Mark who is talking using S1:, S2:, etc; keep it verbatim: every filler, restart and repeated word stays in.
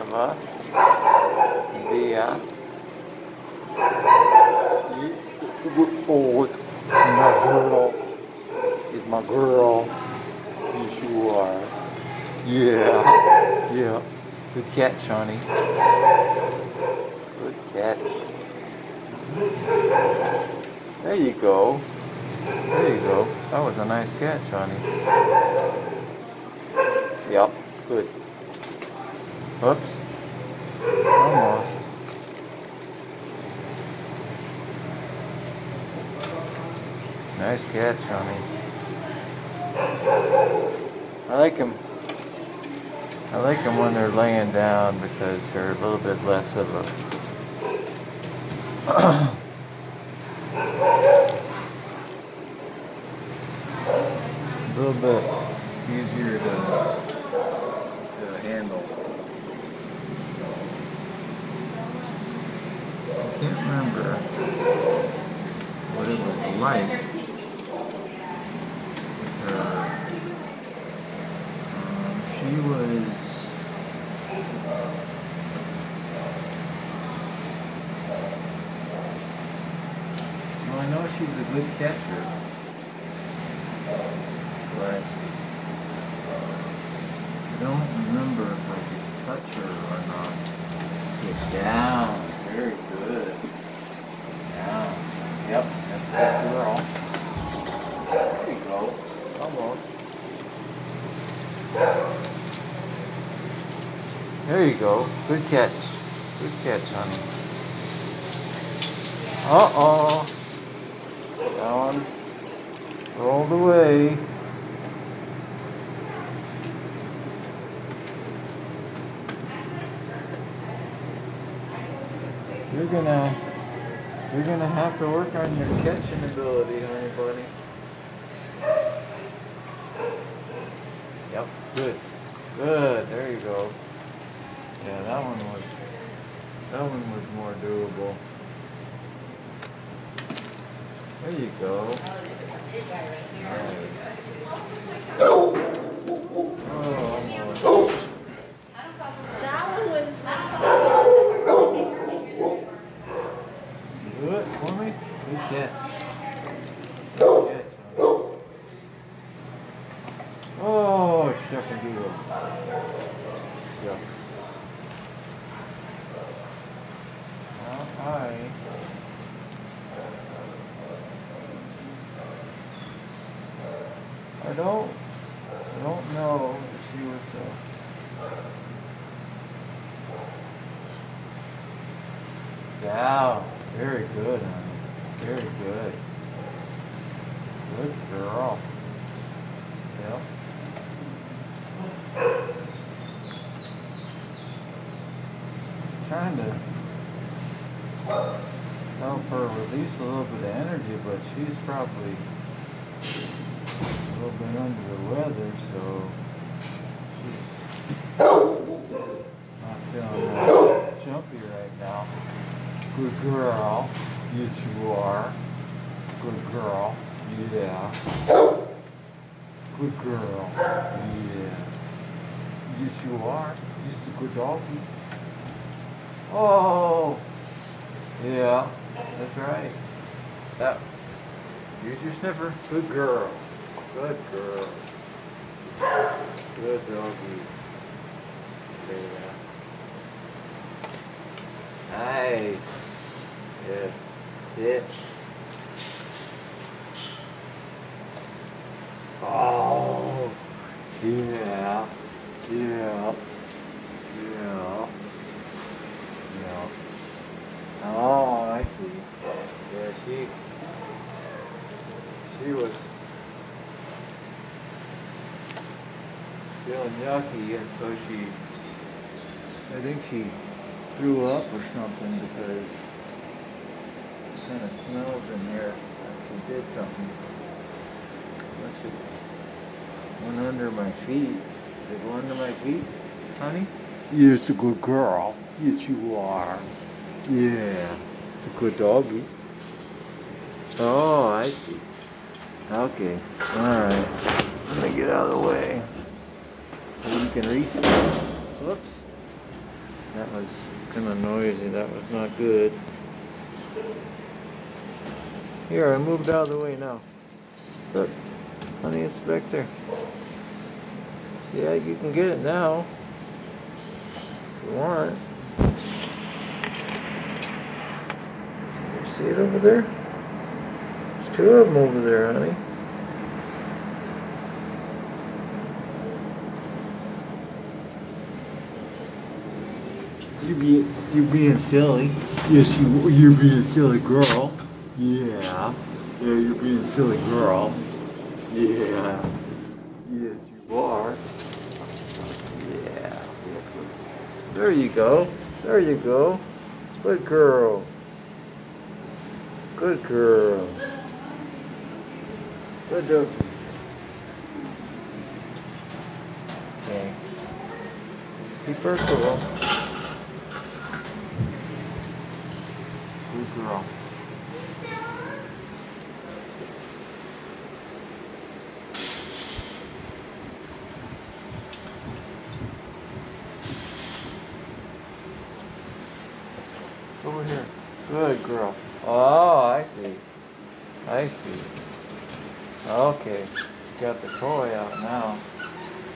S1: Nevaeh, Neveah. Oh, my girl. It's my girl. Yes, you are. Yeah. Yeah. Good catch, honey. Good catch. There you go. There you go. That was a nice catch, honey. Yep. Good. Oops. Almost. Nice catch, honey. I like them. I like them when they're laying down because they're a little bit less of a a little bit easier to to handle. I can't remember what it was like with her. Um, she was well, I know she was a good catcher, but I don't remember if I could touch her or not. Sit down. Very good. Down. Yep, that's a good girl. There you go. Almost. There you go. Good catch. Good catch, honey. Uh-oh. Down. Rolled away. You're gonna, you're gonna have to work on your catching ability, honey bunny. Yep, good, good. There you go. Yeah, that one was, that one was more doable. There you go. Nice. Oh, almost.
S2: That one was.
S1: Good for me. Good catch. Good catch. Oh, shuck and doodle. Shucks. Well, hi. I don't, I don't know if she was uh, down. Very good, honey. Very good. Good girl. Yep. Trying to help her release a little bit of energy, but she's probably a little bit under the weather, so she's not feeling that jumpy right now. Good girl. Yes, you are. Good girl. Yeah. Good girl. Yeah. Yes, you are. Yes, a good doggie. Oh. Yeah. That's right. That. Use your sniffer. Good girl. Good girl. Good doggie. Yeah. Nice. Yes. Sit. Oh. Yeah. Yeah. Yeah. Yeah. Oh, I see. Yeah, she. She was feeling yucky, and so she. I think she threw up or something because it kind of smells in here like she did something. Unless it went under my feet. Did it go under my feet, honey? You're a good girl. Yes, you are. Yeah. It's a good doggie. Oh, I see. Okay. Alright. Let me get out of the way. So you can reach. Whoops. That was kind of noisy. That was not good. Here, I moved out of the way now. Look, honey, it's back there. Yeah, you can get it now. If you want. See it over there? There's two of them over there, honey. You're being, you're being silly. Yes, you, you're being a silly girl. Yeah. Yeah, you're being a silly girl. Yeah. Yes, you are. Yeah. There you go. There you go. Good girl. Good girl. Good dog. Okay. Let's keep her cool. Good girl. Over here. Good girl. Oh, I see. I see. Okay. Got the toy out now.